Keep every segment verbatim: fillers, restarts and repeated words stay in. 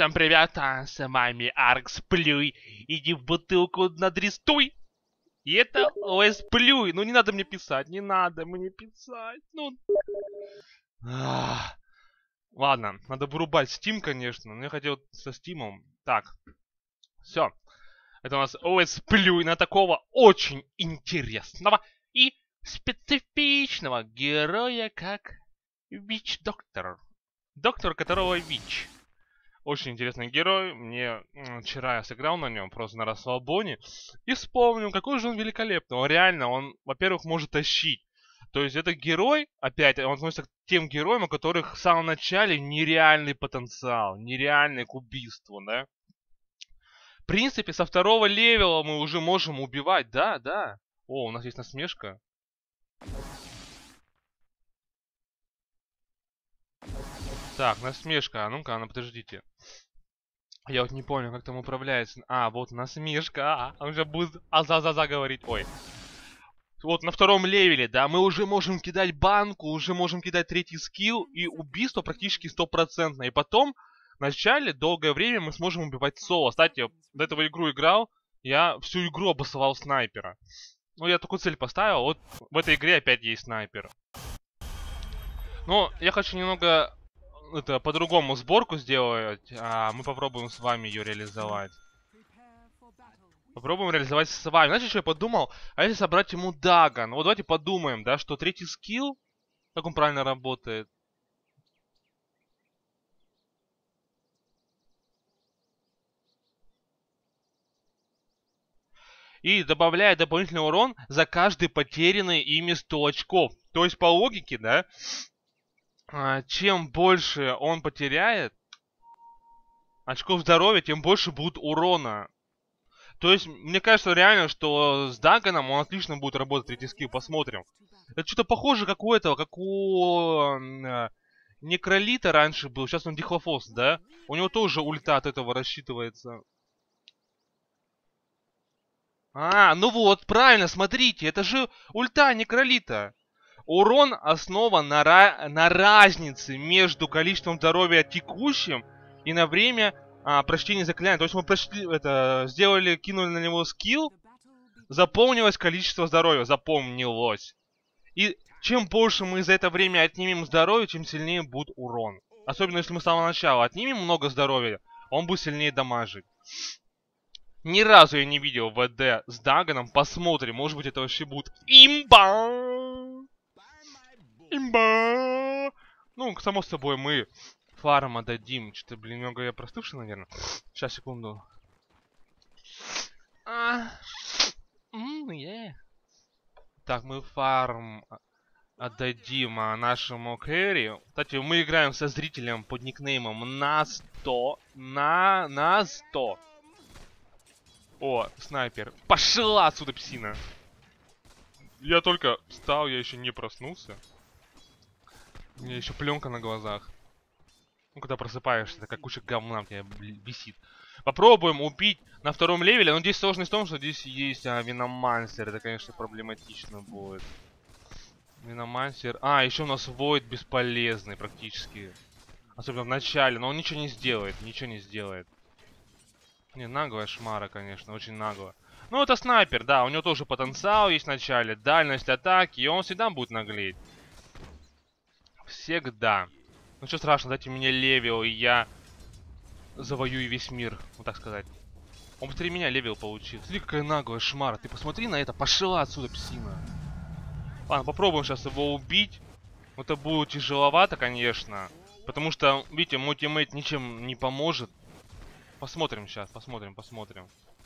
Всем привет, а, с вами Аркс Плюй. Иди в бутылку надрестуй. И это ОС Плюй. Ну не надо мне писать, не надо мне писать. Ну... Ах. Ладно, надо вырубать Steam, конечно. Но я хотел со Steam. Так, все. Это у нас ОС Плюй на такого очень интересного и специфичного героя, как Вич-доктор. Доктор, которого Вич. Очень интересный герой. Мне вчера я сыграл на нем просто на расслабоне. И вспомнил, какой же он великолепный. Он реально, он, во-первых, может тащить. То есть это герой, опять, он относится к тем героям, у которых в самом начале нереальный потенциал. Нереальный к убийству, да. В принципе, со второго левела мы уже можем убивать. Да, да. О, у нас есть насмешка. Так, насмешка. А ну-ка, ну подождите. Я вот не понял, как там управляется. А, вот насмешка. А, он же будет а-за-за-за говорить. Ой. Вот на втором левеле, да, мы уже можем кидать банку, уже можем кидать третий скилл, и убийство практически стопроцентное. И потом, в начале, долгое время мы сможем убивать соло. Кстати, до этого игру играл, я всю игру обоссовал снайпера. Ну, я такую цель поставил, вот в этой игре опять есть снайпер. Но я хочу немного... это по-другому сборку сделать, а мы попробуем с вами ее реализовать. Попробуем реализовать с вами. Знаете, что я подумал? А если собрать ему Даган? Вот давайте подумаем, да, что третий скилл, как он правильно работает. И добавляет дополнительный урон за каждый потерянный ими сто очков. То есть по логике, да, чем больше он потеряет очков здоровья, тем больше будет урона. То есть, мне кажется реально, что с Даганом он отлично будет работать, третий скилл, посмотрим. Это что-то похоже, как у этого, как у э, Некролита раньше был, сейчас он Дихлофос, да? У него тоже ульта от этого рассчитывается. А, ну вот, правильно, смотрите, это же ульта Некролита. Урон основан на, ra на разнице между количеством здоровья текущим и на время а, прочтения заклинания. То есть мы прочли, это, сделали, кинули на него скилл, заполнилось количество здоровья, запомнилось. И чем больше мы за это время отнимем здоровья, тем сильнее будет урон. Особенно если мы с самого начала отнимем много здоровья, он будет сильнее дамажить. Ни разу я не видел ВД с Даганом. Посмотрим, может быть это вообще будет имба. Имба. Ну, само собой, мы фарм отдадим. Что-то, блин, немного я простывший, наверное. Сейчас, секунду. А, м, yeah. Так, мы фарм отдадим а, нашему кэрри. Кстати, мы играем со зрителем под никнеймом на сто. На, на сто. О, снайпер. Пошла отсюда, псина. Я только встал, я еще не проснулся. У меня еще пленка на глазах. Ну, когда просыпаешься, такая куча говна у тебя висит. Попробуем убить на втором левеле. Но здесь сложность в том, что здесь есть а, Виномансер. Это, конечно, проблематично будет. Виномансер. А, еще у нас Войд бесполезный практически. Особенно в начале. Но он ничего не сделает. Ничего не сделает. Не, наглая шмара, конечно. Очень нагло. Ну, это снайпер, да. У него тоже потенциал есть в начале. Дальность атаки. И он всегда будет наглеть. Всегда. Ну, что страшно, дайте мне левел, и я завоюю весь мир. Вот так сказать. Он быстрее меня левел получил. Смотри, какая наглая шмара. Ты посмотри на это. Пошла отсюда, псина. Ладно, попробуем сейчас его убить. Это будет тяжеловато, конечно. Потому что, видите, мой тиммейт ничем не поможет. Посмотрим сейчас, посмотрим, посмотрим.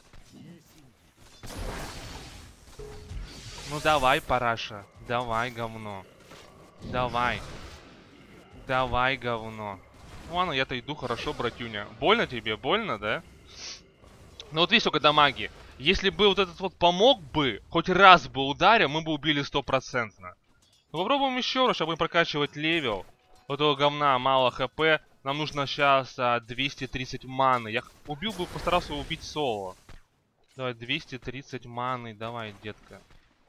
Ну давай, параша. Давай, говно. Давай. Давай, говно. Ну ладно, я-то иду, хорошо, братюня. Больно тебе? Больно, да? Ну вот видишь, сколько дамаги. Если бы вот этот вот помог бы, хоть раз бы ударил, мы бы убили стопроцентно. Ну попробуем еще раз, чтобы прокачивать левел. У этого говна мало хп. Нам нужно сейчас а, двести тридцать маны. Я убил бы, постарался убить соло. Давай, двести тридцать маны. Давай, детка.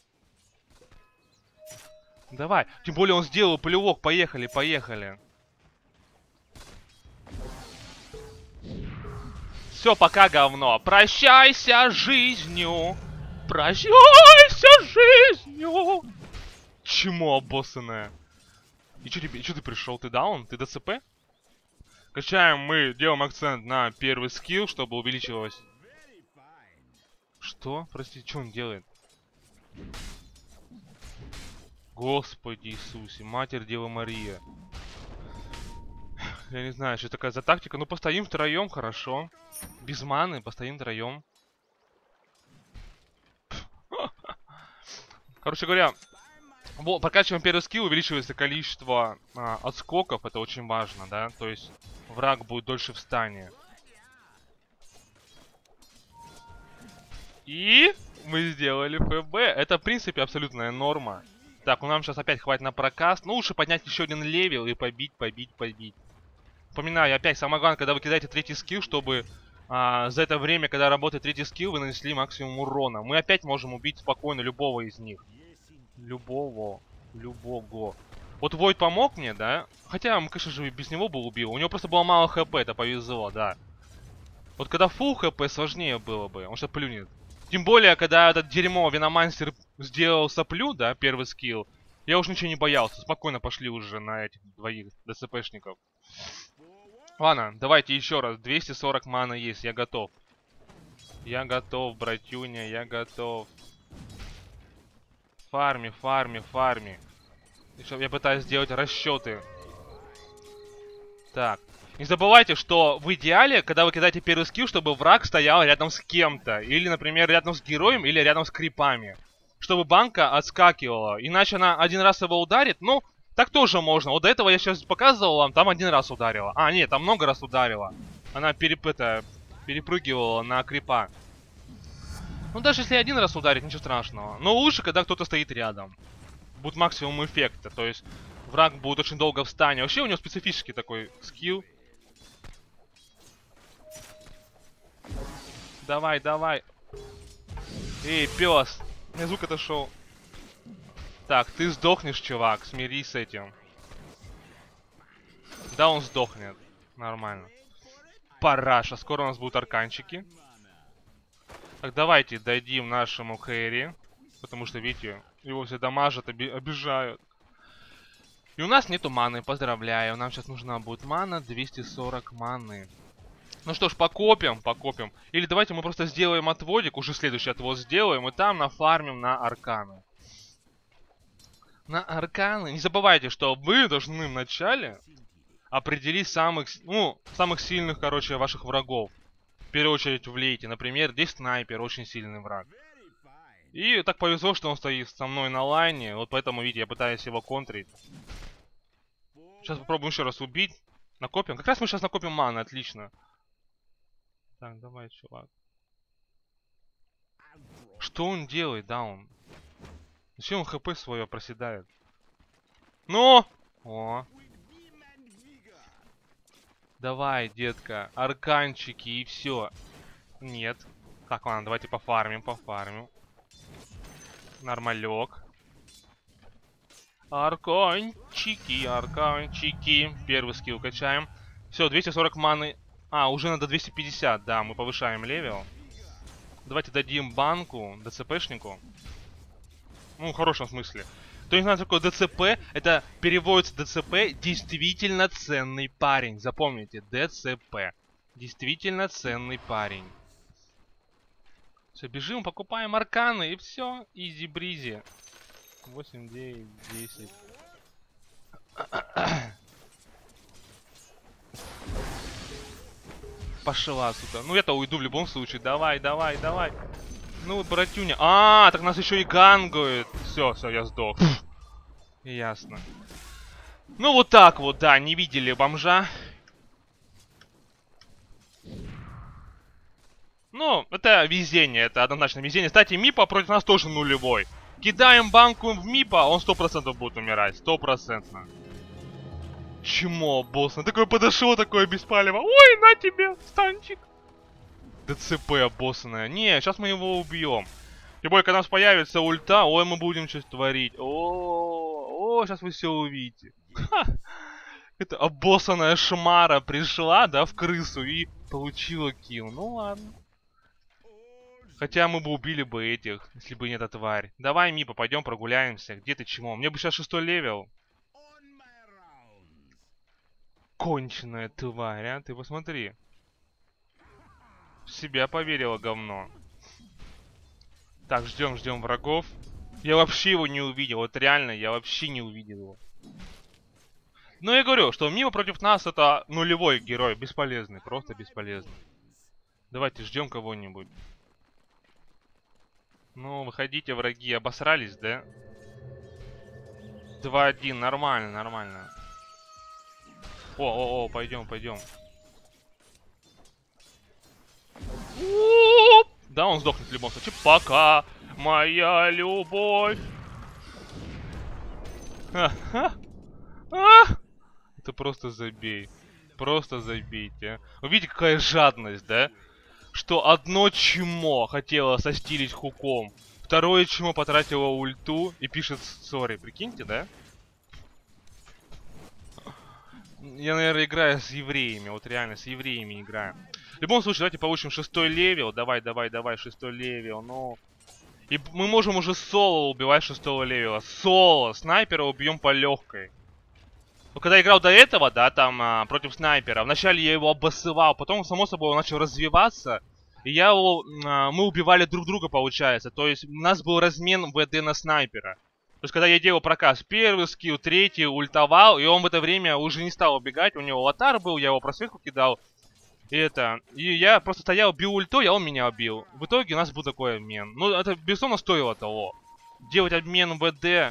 Давай. Тем более он сделал плевок. Поехали, поехали. Все, пока, говно. Прощайся жизнью. Прощайся жизнью. Чмо обоссанное. И что тебе, что ты пришел? Ты даун? Ты ДЦП? Качаем, мы делаем акцент на первый скилл, чтобы увеличилось. Что? Простите, что он делает? Господи Иисусе, Матерь Дева Мария. Я не знаю, что такая за тактика. Ну, постоим втроем, хорошо. Без маны, постоим втроем. Короче говоря, вот, прокачиваем первый скилл, увеличивается количество а, отскоков. Это очень важно, да? То есть враг будет дольше в стане. И мы сделали ФБ. Это, в принципе, абсолютная норма. Так, ну нам сейчас опять хватит на прокаст. Ну, лучше поднять еще один левел и побить, побить, побить. Напоминаю, опять, самое главное, когда вы кидаете третий скилл, чтобы а, за это время, когда работает третий скилл, вы нанесли максимум урона. Мы опять можем убить спокойно любого из них. Любого. Любого. Вот Войд помог мне, да? Хотя, мы, конечно же, без него бы убил. У него просто было мало хп, это повезло, да. Вот когда фулл хп, сложнее было бы. Он сейчас плюнет. Тем более, когда этот дерьмо Виномансер сделал соплю, да, первый скилл, я уже ничего не боялся. Спокойно пошли уже на этих двоих ДЦПшников. Ладно, давайте еще раз. двести сорок маны есть, я готов. Я готов, братюня, я готов. Фарми, фарми, фарми. Я пытаюсь сделать расчеты. Так. Не забывайте, что в идеале, когда вы кидаете первый скилл, чтобы враг стоял рядом с кем-то. Или, например, рядом с героем, или рядом с крипами. Чтобы банка отскакивала. Иначе она один раз его ударит. Ну, так тоже можно. Вот до этого я сейчас показывал вам, там один раз ударила. А, нет, там много раз ударила. Она переп... это, перепрыгивала на крипа. Ну, даже если один раз ударит, ничего страшного. Но лучше, когда кто-то стоит рядом. Будет максимум эффекта. То есть, враг будет очень долго в стане. Вообще, у него специфический такой скилл. Давай, давай. Эй, пес. Мне звук отошел. Так, ты сдохнешь, чувак. Смирись с этим. Да, он сдохнет. Нормально. Параша. Скоро у нас будут арканчики. Так, давайте дадим нашему Кэрри. Потому что, видите, его все дамажат, оби обижают. И у нас нету маны. Поздравляю. Нам сейчас нужна будет мана. двести сорок маны. Ну что ж, покопим, покопим. Или давайте мы просто сделаем отводик, уже следующий отвод сделаем, и там нафармим на арканы. На арканы. Не забывайте, что вы должны вначале определить самых, ну, самых сильных, короче, ваших врагов. В первую очередь в лейте. Например, здесь снайпер, очень сильный враг. И так повезло, что он стоит со мной на лайне, вот поэтому, видите, я пытаюсь его контрить. Сейчас попробуем еще раз убить. Накопим. Как раз мы сейчас накопим маны, отлично. Так, давай, чувак. Что он делает, даун? Зачем он хп свое проседает? Ну! О! Давай, детка, арканчики и все. Нет. Так, ладно, давайте пофармим, пофармим. Нормалек. Арканчики, арканчики. Первый скилл качаем. Все, двести сорок маны. А, уже надо двести пятьдесят, да, мы повышаем левел. Давайте дадим банку ДЦПшнику. Ну, в хорошем смысле. Кто не знает, что такое ДЦП, это переводится ДЦП «Действительно ценный парень». Запомните, ДЦП. Действительно ценный парень. Все, бежим, покупаем арканы и все. Изи-бризи. восемь, девять, десять. Пошла, сука. Ну, я-то уйду в любом случае. Давай, давай, давай. Ну, братюня. А, так нас еще и гангают. Все, все, я сдох. Ясно. Ну, вот так вот, да, не видели бомжа. Ну, это везение, это однозначно везение. Кстати, Мипа против нас тоже нулевой. Кидаем банку в Мипа, он сто процентов будет умирать. Сто процентов. Чмо, босс. Такое подошло, такое беспалево. Ой, на тебе, станчик. ДЦП обоссанная. Не, сейчас мы его убьем. Тем более, когда у нас появится ульта, ой, мы будем что-то творить. О, о, сейчас вы все увидите. Ха. Это обоссанная шмара пришла, да, в крысу и получила килл. Ну ладно. Хотя мы бы убили бы этих, если бы не эта тварь. Давай, Мипа, пойдем прогуляемся. Где ты, чмо? Мне бы сейчас шестой левел. Конченая тварь, а? Ты посмотри. В себя поверила, говно. Так, ждем, ждем врагов. Я вообще его не увидел. Вот реально, я вообще не увидел его. Но я говорю, что Мимо против нас это нулевой герой. Бесполезный, просто бесполезный. Давайте ждем кого-нибудь. Ну, выходите, враги. Обосрались, да? два один, нормально, нормально. О, о, о, пойдем, пойдем. Да, он сдохнет в любом случае. Пока, моя любовь. А-ха. А! Это просто забей. Просто забейте. Вы видите, какая жадность, да? Что одно чмо хотело состилить хуком, второе чмо потратило ульту и пишет сори. Прикиньте, да? Я, наверное, играю с евреями. Вот реально, с евреями играю. В любом случае, давайте получим шестой левел. Давай, давай, давай, шестой левел. Ну... И мы можем уже соло убивать шестого левела. Соло! Снайпера убьем по легкой. Но когда я играл до этого, да, там, а, против снайпера, вначале я его обоссывал, потом, само собой, он начал развиваться. И я его... А, мы убивали друг друга, получается. То есть, у нас был размен ВД на снайпера. То есть, когда я делал проказ, первый скилл, третий, ультовал, и он в это время уже не стал убегать. У него лотар был, я его просветку кидал. И это... И я просто стоял, бил ультой, а он меня убил. В итоге у нас был такой обмен. Ну, это, безусловно, стоило того. Делать обмен ВД...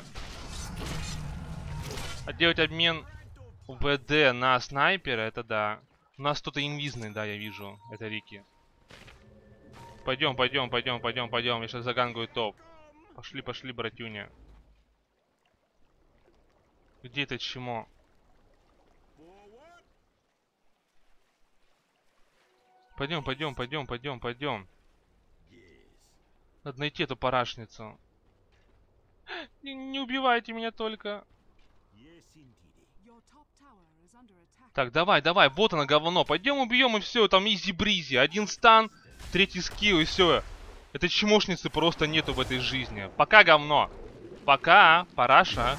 А делать обмен ВД на снайпера, это да. У нас кто-то инвизный, да, я вижу. Это Рики. Пойдем, пойдем, пойдем, пойдем, пойдем. Я сейчас загангаю топ. Пошли, пошли, братюня. Где это чмо? Пойдем, пойдем, пойдем, пойдем, пойдем. Надо найти эту парашницу. Не, не убивайте меня только. Так, давай, давай, вот оно говно. Пойдем убьем и все, там изи-бризи. Один стан, третий скилл и все. Этой чмошницы просто нету в этой жизни. Пока, говно. Пока, параша.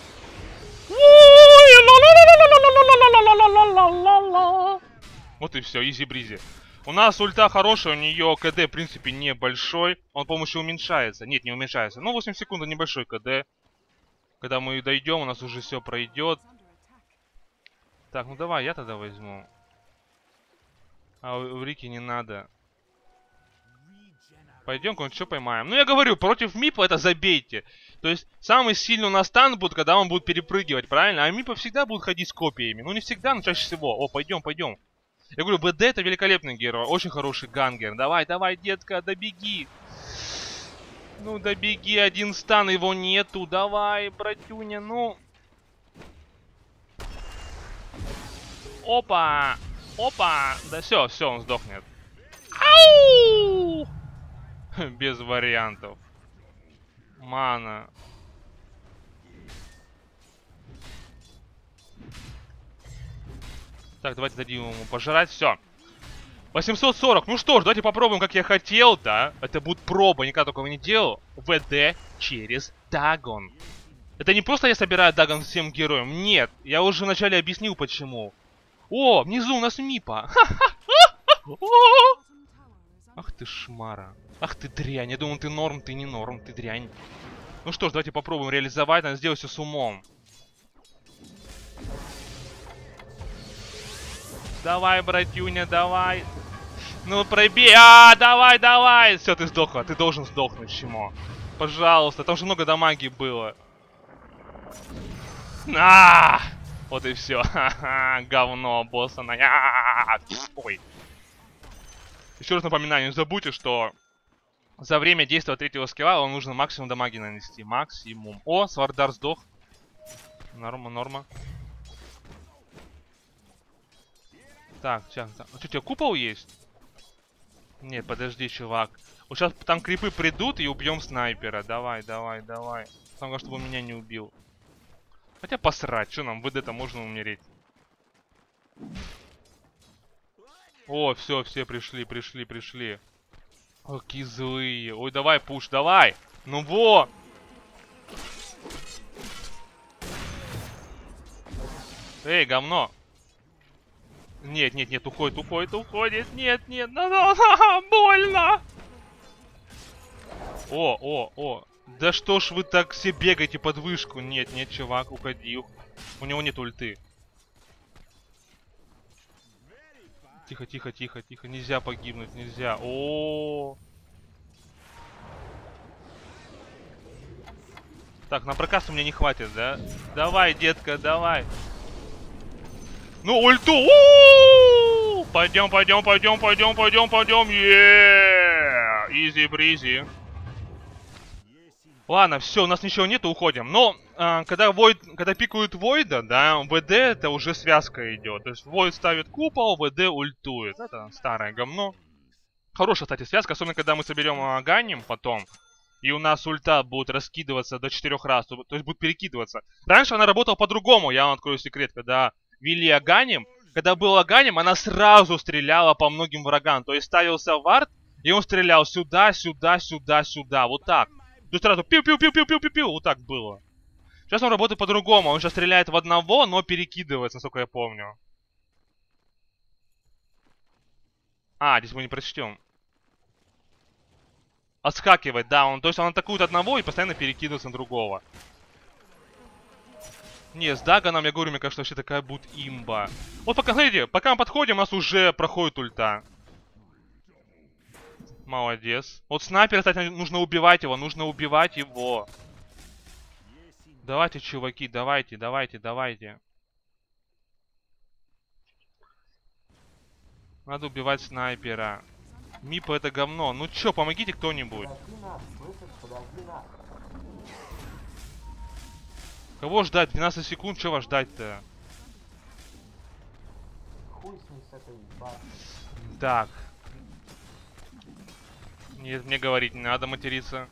Вот и все, изи-бризи. У нас ульта хорошая, у нее КД, в принципе, небольшой. Он, по-моему, еще уменьшается. Нет, не уменьшается. Ну, восемь секунд, небольшой КД. Когда мы дойдем, у нас уже все пройдет. Так, ну давай, я тогда возьму. А у, у Рики не надо. Пойдем, кого-нибудь что поймаем. Ну, я говорю, против Мипа это забейте. То есть, самый сильный у нас стан будет, когда он будет перепрыгивать, правильно? А Мипа всегда будут ходить с копиями. Ну, не всегда, но чаще всего. О, пойдем, пойдем. Я говорю, БД это великолепный герой. Очень хороший гангер. Давай, давай, детка, добеги. Ну, добеги, один стан, его нету. Давай, братюня, ну... Опа! Опа! Да все, все, он сдохнет. Ау! Без вариантов. Мана. Так, давайте дадим ему пожрать. Все. восемьсот сорок. Ну что ж, давайте попробуем, как я хотел, да? Это будет проба, никогда такого не делал. ВД через Дагон. Это не просто я собираю Дагон всем героям. Нет, я уже вначале объяснил, почему. О, внизу у нас Мипа. Ах ты шмара. Ах ты дрянь. Я думал, ты норм, ты не норм, ты дрянь. Ну что ж, давайте попробуем реализовать. Надо сделать все с умом. Давай, братюня, давай. Ну, пробей. А, давай, давай. Все, ты сдохла. Ты должен сдохнуть, чмо. Пожалуйста. Там же много дамаги было. А! Вот и все. Ха-ха, говно, босса. Ой. Еще раз напоминаю, не забудьте, что за время действия третьего скилла вам нужно максимум дамаги нанести. Максимум. О, Свардар сдох. Норма, норма. Так, сейчас. А что, у тебя купол есть? Нет, подожди, чувак. Вот сейчас там крипы придут и убьем снайпера. Давай, давай, давай. Самое, чтобы он меня не убил. Хотя посрать, что нам, в ВД-то можно умереть. О, все, все пришли, пришли, пришли. О, какие злые. Ой, давай, пуш, давай. Ну во. Эй, говно. Нет, нет, нет, уходит, уходит, уходит. Нет, нет, ну, ну, ну, больно. О, о, о. Да что ж вы так все бегаете под вышку? Нет, нет, чувак, уходи. У него нет ульты. Тихо, тихо, тихо, тихо. Нельзя погибнуть, нельзя. О. Так, на прокаст у меня не хватит, да? Давай, детка, давай. Ну, ульту! У-у-у! Пойдем, пойдем, пойдем, пойдем, пойдем, пойдем. Изи бризи. Ладно, все, у нас ничего нету, уходим. Но э, когда Void, когда пикают Войда, да, ВД это уже связка идет. То есть Void ставит купол, ВД ультует. Это старое говно. Хорошая, кстати, связка, особенно когда мы соберем э, Ганим потом. И у нас ульта будет раскидываться до четырех раз, то, то есть будет перекидываться. Раньше она работала по-другому, я вам открою секрет, когда вели Аганим. Когда был Аганим, она сразу стреляла по многим врагам. То есть ставился вард, и он стрелял сюда, сюда, сюда, сюда. Вот так. То есть сразу пиу-пиу-пиу-пиу-пиу-пиу. Вот так было. Сейчас он работает по-другому. Он сейчас стреляет в одного, но перекидывается, насколько я помню. А, здесь мы не прочтем. Отскакивает, да. Он, то есть он атакует одного и постоянно перекидывается на другого. Не, с Даганом, я говорю, мне кажется, вообще такая будет имба. Вот пока, смотрите, пока мы подходим, у нас уже проходит ульта. Молодец. Вот снайпер, кстати, нужно убивать его, нужно убивать его. Давайте, чуваки, давайте, давайте, давайте. Надо убивать снайпера. Мипа это говно. Ну чё, помогите кто-нибудь. Кого ждать? двенадцать секунд, чего вас ждать-то? Так. Нет, мне говорить не надо материться.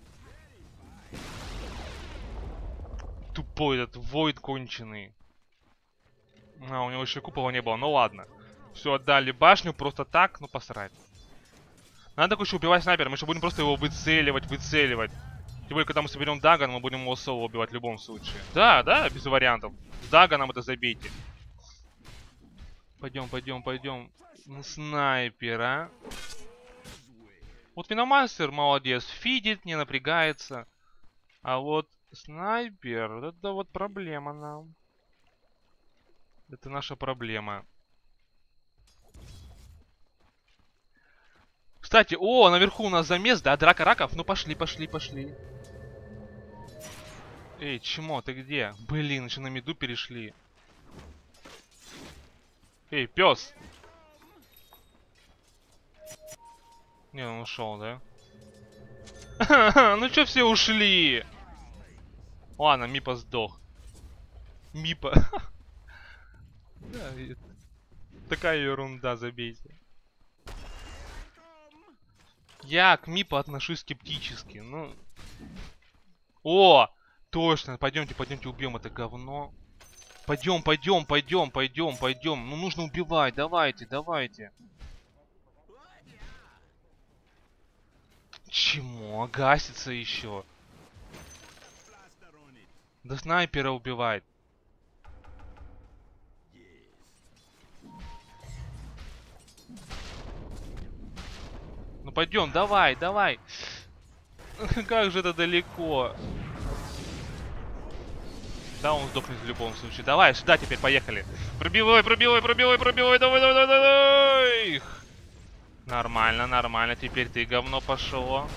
Тупой этот Void конченый. А, у него еще купола не было, ну ладно. Все, отдали башню, просто так, ну посрать. Надо еще убивать снайпера, мы еще будем просто его выцеливать, выцеливать. Тем более, когда мы соберем Даган, мы будем его соло убивать в любом случае. Да, да, без вариантов. С Даганом это забейте. Пойдем, пойдем, пойдем. Снайпера. Вот Миномастер молодец, фидит, не напрягается. А вот снайпер, это вот проблема нам. Это наша проблема. Кстати, о, наверху у нас замес, да, драка раков. Ну пошли, пошли, пошли. Эй, чмо, ты где? Блин, еще на миду перешли. Эй, пес. Не, он ушел, да? Ну чё все ушли? Ладно, Мипа сдох. Мипа. Такая ерунда, забейте. Я к Мипа отношусь скептически, ну... О! Точно, пойдемте, пойдемте убьем это говно. Пойдем, пойдем, пойдем, пойдем, пойдем. Ну нужно убивать, давайте, давайте. Чему? Гасится еще. Да снайпера убивать. Ну пойдем, давай, давай. Как же это далеко. Да, он сдохнет в любом случае. Давай, сюда теперь, поехали. Пробивай, пробивай, пробивай, пробивай, давай, давай, давай, давай. Нормально, нормально. Теперь ты говно пошло.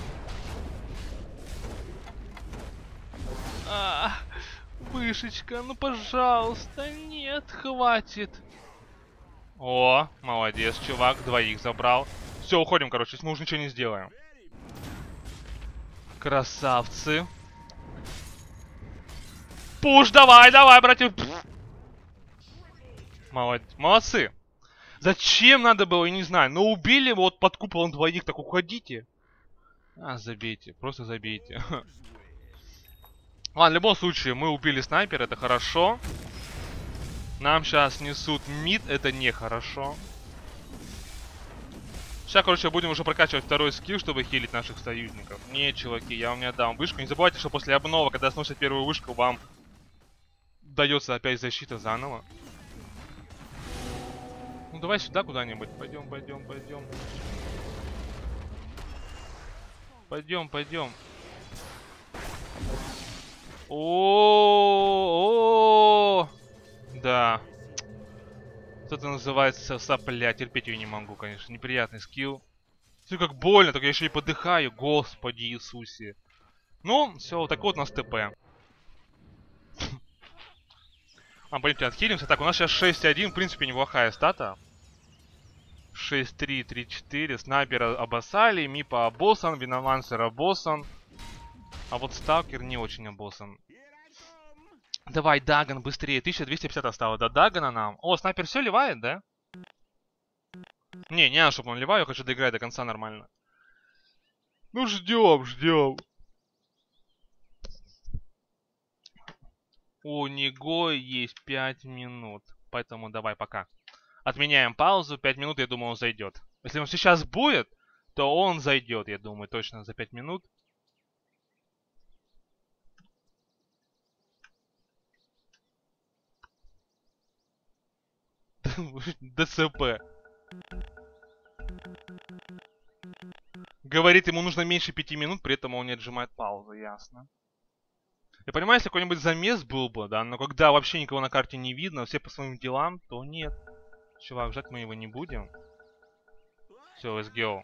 А, вышечка, ну пожалуйста, нет, хватит. О, молодец, чувак, двоих забрал. Все, уходим, короче, мы уже ничего не сделаем. Красавцы. Пуш, давай, давай, братья. Молод... Молодцы. Зачем надо было, я не знаю. Но убили вот под куполом двоих, так уходите. А, забейте, просто забейте. Ладно, в любом случае, мы убили снайпера, это хорошо. Нам сейчас несут мид, это нехорошо. Сейчас, короче, будем уже прокачивать второй скилл, чтобы хилить наших союзников. Не, чуваки, я вам не отдам вышку. Не забывайте, что после обнова, когда сносят первую вышку, вам дается опять защита заново. Ну давай сюда куда-нибудь. Пойдем, пойдем, пойдем. Пойдем, пойдем. О, да. Это называется сопля. Терпеть ее не могу, конечно. Неприятный скилл. Все как больно, только я еще и подыхаю. Господи Иисусе. Ну, все, вот так вот у нас ТП. А, пойдемте отхилимся. Так, у нас сейчас шесть один, в принципе, неплохая стата. шесть три, три четыре. Снайпера обоссали, Мипа обоссан, Виномансер обоссан. А вот Сталкер не очень обоссан. Давай, Даган, быстрее. тысяча двести пятьдесят осталось до Дагана нам. О, снайпер все ливает, да? Не, не надо, чтобы он ливал. Я хочу доиграть до конца нормально. Ну, ждем, ждем. У него есть пять минут. Поэтому давай, пока. Отменяем паузу. пять минут, я думаю, он зайдет. Если он сейчас будет, то он зайдет, я думаю, точно за пять минут. ДЦП. Говорит, ему нужно меньше пяти минут, при этом он не отжимает паузу, ясно. Я понимаю, если какой-нибудь замес был бы, да, но когда вообще никого на карте не видно, все по своим делам, то нет. Чувак, ждать мы его не будем. Все, let's go.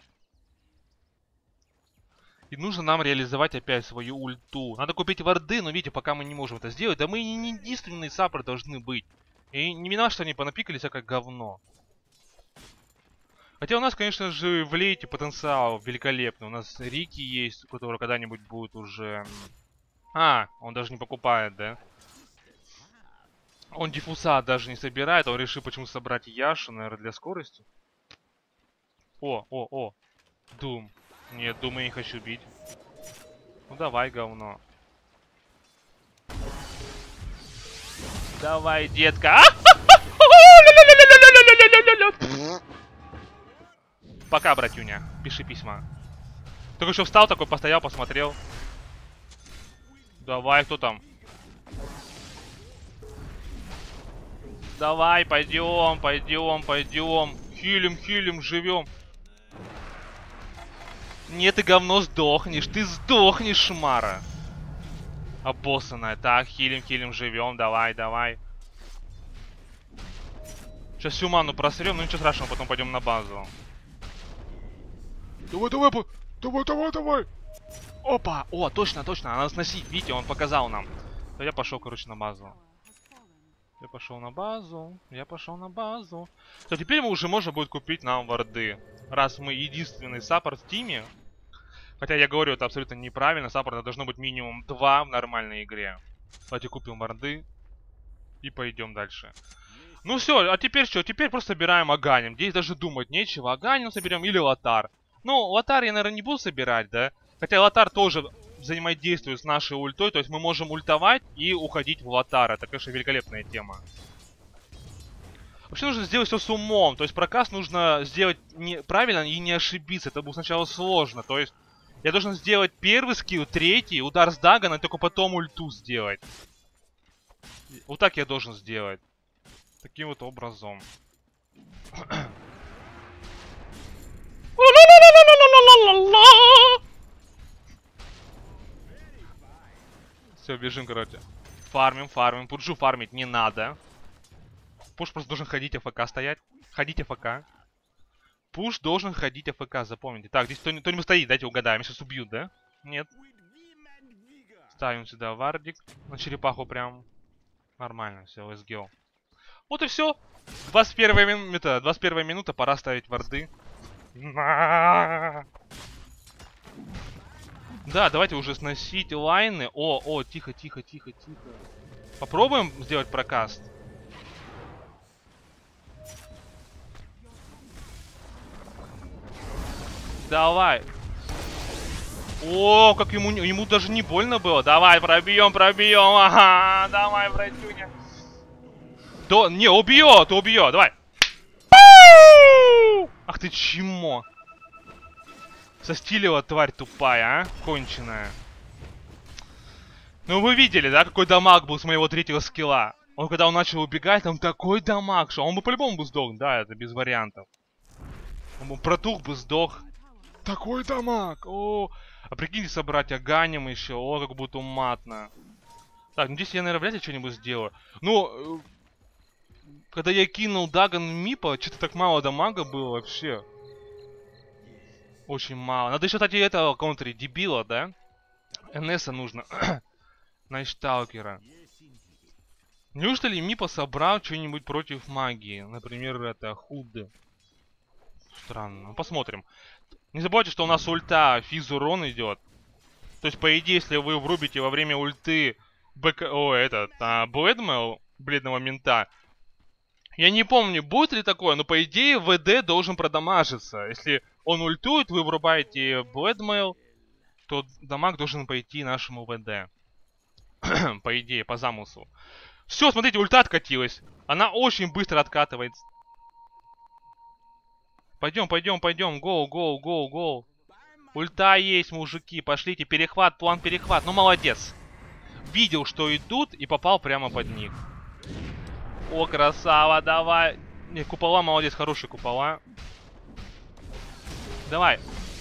И нужно нам реализовать опять свою ульту. Надо купить варды, но видите, пока мы не можем это сделать. Да мы не единственные саппоры должны быть. И не виноват, что они понапикались, а как говно. Хотя у нас, конечно же, в лейте потенциал великолепный. У нас Рики есть, у которого когда-нибудь будет уже... А, он даже не покупает, да? Он диффуса даже не собирает, он решил почему-то собрать Яшу, наверное, для скорости. О, о, о. Дум. Нет, Дума я не хочу бить. Ну давай, говно. Давай, детка. Пока, братюня. Пиши письма. Только что встал такой, постоял, посмотрел. Давай, кто там? Давай, пойдем, пойдем, пойдем. Хилим, хилим, живем. Нет, ты говно сдохнешь. Ты сдохнешь, шмара. Обоссанная. Так, хилим, хилим, живем. Давай, давай. Сейчас всю ману просрем, но ничего страшного, потом пойдем на базу. Давай, давай, давай, давай, давай. Опа! О, точно, точно, надо сносить. Видите, он показал нам. То я пошел, короче, на базу. Я пошел на базу. Я пошел на базу. То теперь мы уже можно будет купить нам варды. Раз мы единственный саппорт в тиме. Хотя я говорю, это абсолютно неправильно. Саппорта должно быть минимум два в нормальной игре. Давайте купим варды. И пойдем дальше. Ну все, а теперь что? Теперь просто собираем Аганим. Здесь даже думать нечего. Аганим соберем или Лотар. Ну, Лотар я, наверное, не буду собирать, да? Хотя Лотар тоже взаимодействует с нашей ультой. То есть мы можем ультовать и уходить в Лотар. Это, конечно, великолепная тема. Вообще нужно сделать все с умом. То есть прокаст нужно сделать не... правильно и не ошибиться. Это будет сначала сложно. То есть я должен сделать первый скилл, третий, удар с Дагана, и только потом ульту сделать. Вот так я должен сделать. Таким вот образом. Все, бежим, короче. Фармим, фармим. Пуджу фармить не надо. Пуш просто должен ходить АФК стоять. Ходить АФК. Пуш должен ходить АФК, запомните. Так, здесь кто-нибудь кто стоит, дайте угадаем. Сейчас убьют, да? Нет. Ставим сюда вардик. На черепаху прям. Нормально, все, let's go. Вот и все. двадцать первая минута, двадцать первая минута, пора ставить варды. Да, давайте уже сносить лайны. О, о, тихо, тихо, тихо, тихо. Попробуем сделать прокаст. Давай. О, как ему, ему даже не больно было. Давай, пробьем, пробьем. Ага, давай, братюня. Да, не, убьет, убьет, давай. Ах ты чмо. Состилила тварь тупая, а? Конченая. Ну вы видели, да, какой дамаг был с моего третьего скилла? Он когда он начал убегать, там такой дамаг, что он бы по-любому бы сдох. Да, это без вариантов. Он бы протух бы, сдох. Такой дамаг! О, а прикиньте, собрать аганим еще. О, как будто матно. Так, ну здесь я, наверное, вряд ли что-нибудь сделаю. Ну, когда я кинул Даган Мипа, что-то так мало дамага было вообще. Очень мало. Надо еще, кстати, этого контрить, дебила, да? эн эса нужно. Найшталкера. Неужто ли Мипа собрал что-нибудь против магии? Например, это Худ. Странно. Посмотрим. Не забывайте, что у нас ульта физ урон идет. То есть, по идее, если вы врубите во время ульты бэк... О, этот, а, Блэдмейл, бледного мента. Я не помню, будет ли такое, но по идее ВД должен продамажиться. Если он ультует, вы врубаете Блэдмейл, то дамаг должен пойти нашему ВД. По идее, по замыслу. Все, смотрите, ульта откатилась. Она очень быстро откатывается. Пойдем, пойдем, пойдем. Гоу, гоу, гоу, гоу. Ульта есть, мужики. Пошлите. Перехват, план перехват. Ну, молодец. Видел, что идут, и попал прямо под них. О, красава, давай. Не, купола, молодец, хорошие купола. Давай.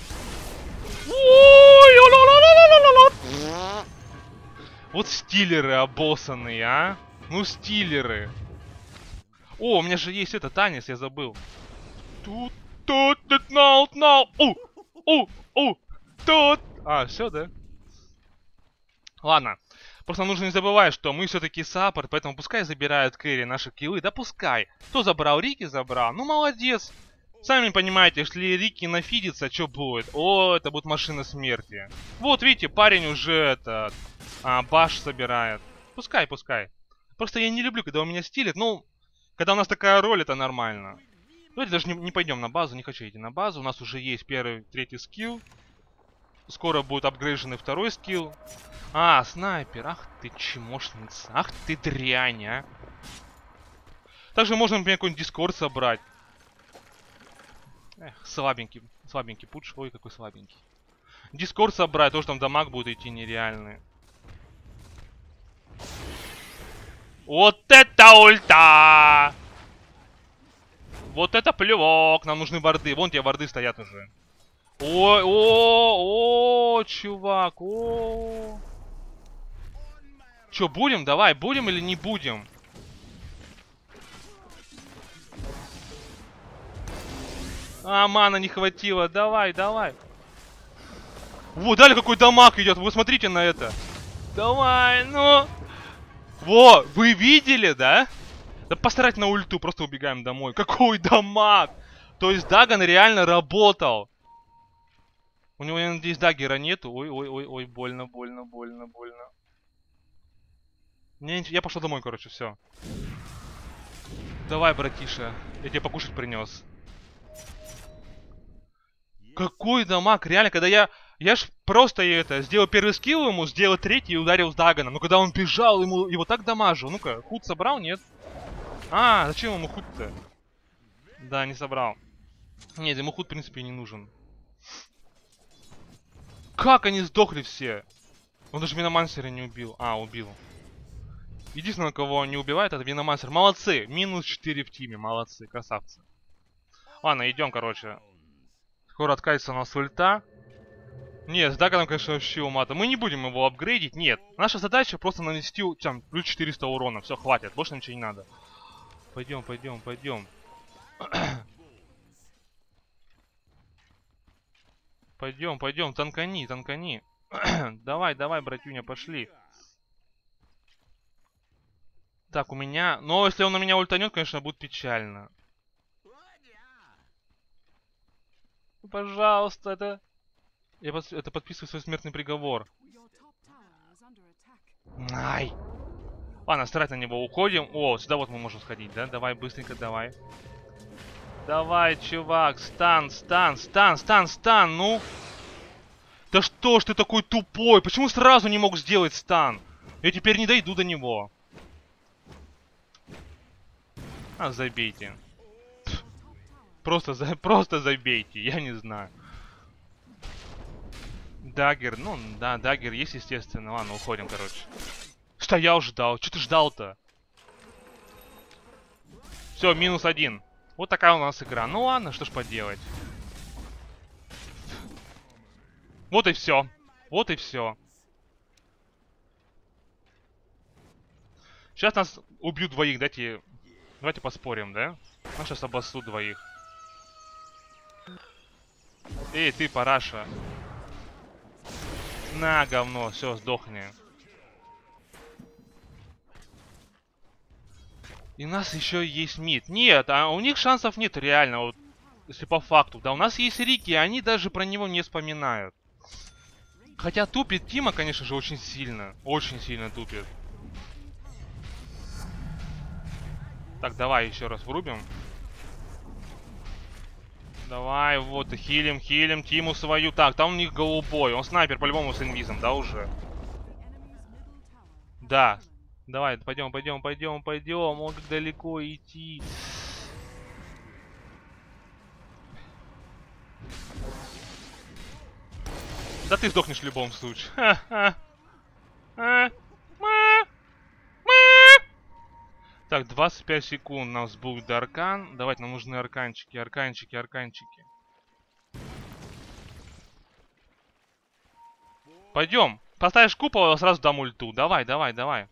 Вот стилеры обоссанные, а? Ну, стилеры. О, у меня же есть это, танец, я забыл. Тут, тут, тут, нау, нау. У, у, у, тут. А, все, да? Ладно. Просто нужно не забывать, что мы все-таки саппорт, поэтому пускай забирают кэрри наши киллы. Да пускай. Кто забрал? Рики забрал. Ну, молодец. Сами понимаете, если Рики нафидится, что будет? О, это будет машина смерти. Вот, видите, парень уже это... А, баш собирает. Пускай, пускай. Просто я не люблю, когда у меня стилит. Ну, когда у нас такая роль, это нормально. Давайте даже не, не пойдем на базу, не хочу идти на базу. У нас уже есть первый, третий скилл. Скоро будет апгрейженный второй скилл. А, снайпер. Ах ты чмошница. Ах ты дрянь, а. Также можно, например, какой-нибудь дискорд собрать. Эх, слабенький. Слабенький путш. Ой, какой слабенький. Дискорд собрать, тоже там дамаг будет идти нереальный. Вот это ульта! Вот это плевок. Нам нужны варды. Вон те варды стоят уже. Ой, о, о, чувак, о. Че, будем? Давай, будем или не будем? А, мана не хватило. Давай, давай. Вот, дали какой дамаг идет. Вы смотрите на это. Давай, ну. Во, вы видели, да? Да посрать на ульту, просто убегаем домой. Какой дамаг! То есть Даган реально работал. У него, я надеюсь, даггера нету. Ой, ой, ой, ой, больно, больно, больно, больно. Не, я пошел домой, короче, все. Давай, братиша. Я тебе покушать принес. Какой дамаг, реально, когда я... Я ж просто это, сделал первый скилл ему, сделал третий и ударил с Дагана. Но когда он бежал, ему его так дамажил. Ну-ка, худ собрал, нет? А, зачем ему худ-то? Да, не собрал. Нет, ему худ, в принципе, не нужен. Как они сдохли все? Он даже Виномансера не убил. А, убил. Единственное, кого он не убивает, это Виномансер. Молодцы! Минус четыре в тиме. Молодцы, красавцы. Ладно, идем, короче. Скоро откатится у нас ульта. Нет, с Даганом, конечно, вообще умата. Мы не будем его апгрейдить, нет. Наша задача просто нанести там, плюс четыреста урона. Все, хватит, больше ничего не надо. Пойдем, пойдем, пойдем. Пойдем, пойдем, танкани, танкани. Давай, давай, братюня, пошли. Так, у меня... Но если он на меня ультанет, конечно, будет печально. Пожалуйста, это... Я под... это подписываю свой смертный приговор. Ай! Ладно, старать на него уходим. О, сюда вот мы можем сходить, да? Давай, быстренько, давай. Давай, чувак, стан, стан, стан, стан, стан, ну. Да что ж ты такой тупой? Почему сразу не мог сделать стан? Я теперь не дойду до него. А, забейте. Пф. Просто, за... Просто забейте, я не знаю. Даггер, ну да, даггер есть, естественно. Ладно, уходим, короче. Стоял, ждал. Что ты ждал-то? Все, минус один. Вот такая у нас игра. Ну ладно, что ж поделать. Вот и все. Вот и все. Сейчас нас убьют двоих, дайте... Давайте поспорим, да? Нас сейчас обоссут двоих. Эй, ты, параша. На, говно, все, сдохни. И у нас еще есть мид. Нет, а у них шансов нет реально, вот, если по факту. Да, у нас есть Рики, и они даже про него не вспоминают. Хотя тупит Тима, конечно же, очень сильно. Очень сильно тупит. Так, давай еще раз врубим. Давай, вот, хилим, хилим Тиму свою. Так, там у них голубой. Он снайпер по-любому с инвизом, да, уже? Да. Давай, пойдем, пойдем, пойдем, пойдем. О, как далеко идти. Да ты сдохнешь в любом случае. Так, двадцать пять секунд у нас будет аркан. Давайте, нам нужны арканчики, арканчики, арканчики. Пойдем. Поставишь купол, я сразу дам ульту. Давай, давай, давай.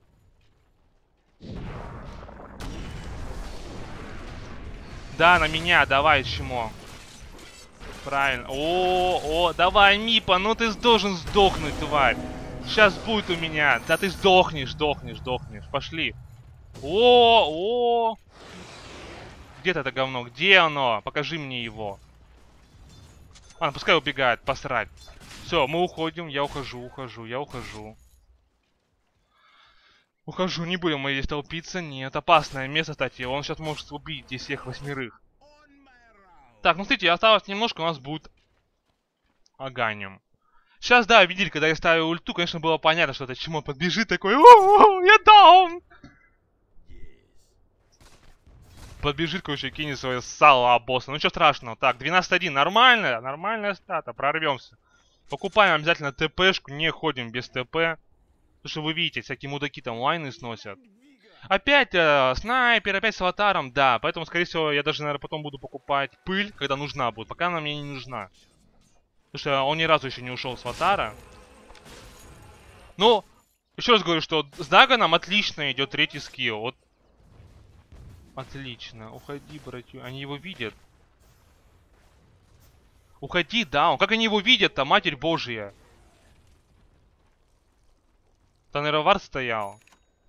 Да, на меня, давай, чмо. Правильно. О, о, давай, Мипа, ну ты должен сдохнуть, тварь. Сейчас будет у меня. Да ты сдохнешь, сдохнешь, сдохнешь. Пошли. О, о. Где-то это говно? Где оно? Покажи мне его. Ладно, пускай убегает, посрать. Все, мы уходим, я ухожу, ухожу, я ухожу. Ухожу, не будем мы здесь толпиться. Нет, опасное место, кстати. Он сейчас может убить здесь всех восьмерых. Так, ну смотрите, осталось немножко, у нас будет Аганим. Сейчас, да, видели, когда я ставил ульту, конечно, было понятно, что это чмо подбежит такой. О-о-о, я даун! Подбежит, короче, кинет свое сало босса. Ну, что страшного. Так, двенадцать один, нормально, нормальная стата, прорвемся. Покупаем обязательно ТПшку, не ходим без ТП. Потому что вы видите, всякие мудаки там лайны сносят. Опять э, снайпер, опять с аватаром, да. Поэтому, скорее всего, я даже, наверное, потом буду покупать пыль, когда нужна будет. Пока она мне не нужна. Потому что он ни разу еще не ушел с аватара. Ну, еще раз говорю, что с Даганом отлично идет третий скилл. Вот. Отлично. Уходи, братью. Они его видят. Уходи, даун. Как они его видят-то, Матерь Божья? Танеровар стоял.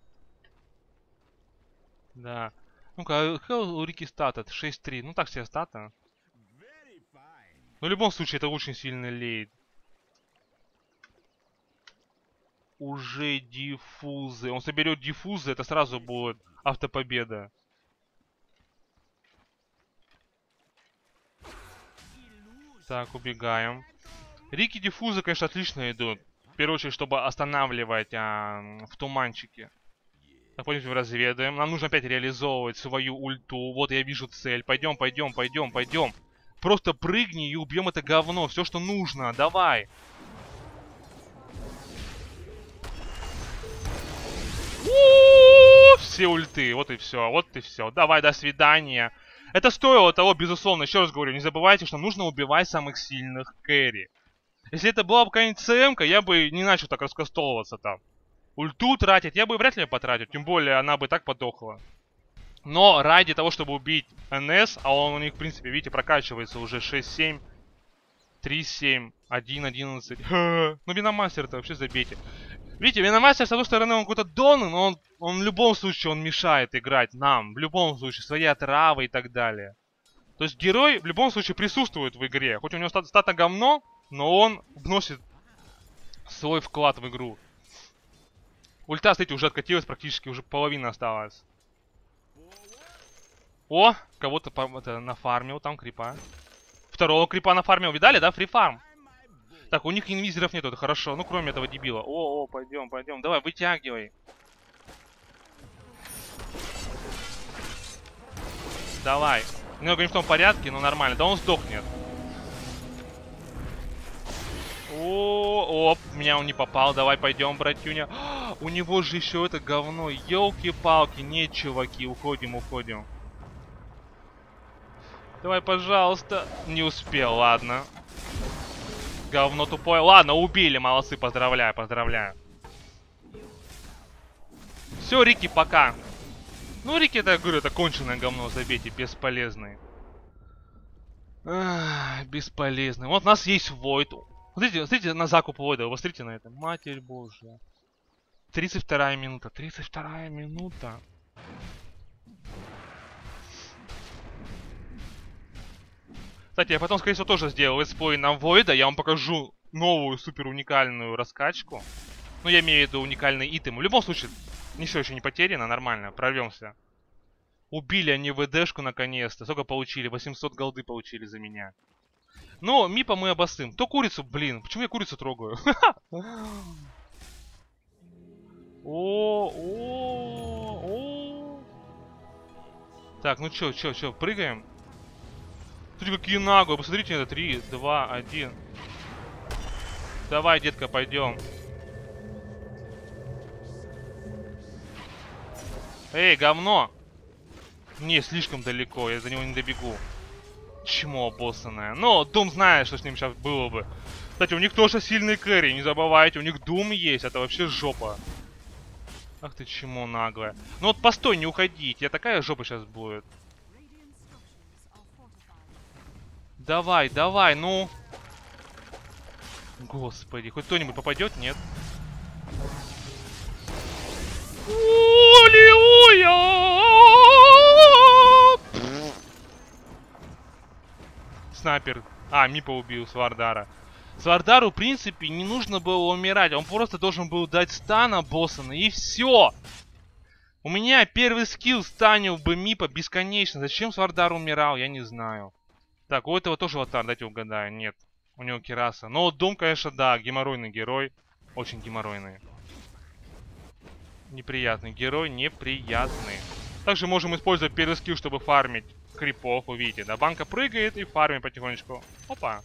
Да. Ну-ка, какая у Рики стата? шесть три. Ну так себе стата. Но в любом случае это очень сильный лейд. Уже диффузы. Он соберет диффузы, это сразу будет автопобеда. Так, убегаем. Рики диффузы, конечно, отлично идут. В первую очередь, чтобы останавливать а, в туманчике. Так, пойдемте разведаем. Нам нужно опять реализовывать свою ульту. Вот я вижу цель. Пойдем, пойдем, пойдем, пойдем. Просто прыгни и убьем это говно. Все, что нужно. Давай. У-у-у-у! Все ульты. Вот и все. Вот и все. Давай, до свидания. Это стоило того, безусловно. Еще раз говорю, не забывайте, что нужно убивать самых сильных кэрри. Если это была бы какая-нибудь ЦМ-ка, я бы не начал так раскастовываться там. Ульту тратить, я бы вряд ли потратил. Тем более, она бы так подохла. Но ради того, чтобы убить НС, а он у них, в принципе, видите, прокачивается уже шесть семь, три семь, один одиннадцать. Ну, Виномастер-то вообще забейте. Видите, Виномастер, с одной стороны, он какой-то дон, но он, он в любом случае, он мешает играть нам. В любом случае, свои отравы и так далее. То есть герой в любом случае присутствует в игре. Хоть у него стат стата говно, но он вносит свой вклад в игру. Ульта, смотрите, уже откатилась, практически уже половина осталась. О, кого-то нафармил там, крипа. Второго крипа нафармил, видали, да? Фрифарм. Так, у них инвизоров нету, это хорошо. Ну, кроме этого дебила. О, о, пойдем, пойдем. Давай, вытягивай. Давай. Немного не в том порядке, но нормально. Да он сдохнет. О, оп, меня он не попал. Давай пойдем, братюня. У него же еще это говно. Елки-палки. Нет, чуваки, уходим, уходим. Давай, пожалуйста. Не успел, ладно. Говно тупое. Ладно, убили, молодцы, поздравляю, поздравляю. Все, Рики, пока. Ну, Рики, это, я говорю, это конченое говно, забейте, бесполезный. Ах, бесполезный. Вот у нас есть Войд. Смотрите, смотрите на закуп Войда, вы смотрите на это. Матерь Божья. тридцать вторая минута, тридцать вторая минута. Кстати, я потом, скорее всего, тоже сделал летсплей на Войда. Я вам покажу новую супер уникальную раскачку. Ну, я имею в виду уникальный итем. В любом случае, не все еще не потеряно, нормально, прорвемся. Убили они ВДшку наконец-то. Сколько получили? восемьсот голды получили за меня. Но Мипа мы обосым. То курицу, блин. Почему я курицу трогаю? О, о, о. Так, ну чё, чё, чё, прыгаем? Смотрите, какие наглые. Посмотрите, это три, два, один. Давай, детка, пойдем. Эй, говно! Не, слишком далеко, я за него не добегу. Чмо обоссанное. Но Дум знает, что с ним сейчас было бы. Кстати, у них тоже сильный кэрри, не забывайте. У них Дум есть, это вообще жопа. Ах ты чмо наглое. Ну вот постой, не уходи, тебе такая жопа сейчас будет. Давай, давай, ну. Господи, хоть кто-нибудь попадет, нет? Снайпер. А, Мипа убил Свардара. Свардару, в принципе, не нужно было умирать. Он просто должен был дать стана боссана, и все. У меня первый скилл станил бы Мипа бесконечно. Зачем Свардар умирал, я не знаю. Так, у этого тоже аватар, дайте угадаю. Нет, у него Кираса. Но Дом, конечно, да, геморройный герой. Очень геморройный. Неприятный герой, неприятный. Также можем использовать первый скилл, чтобы фармить крипов. Увидите, да, банка прыгает и фармит потихонечку. Опа.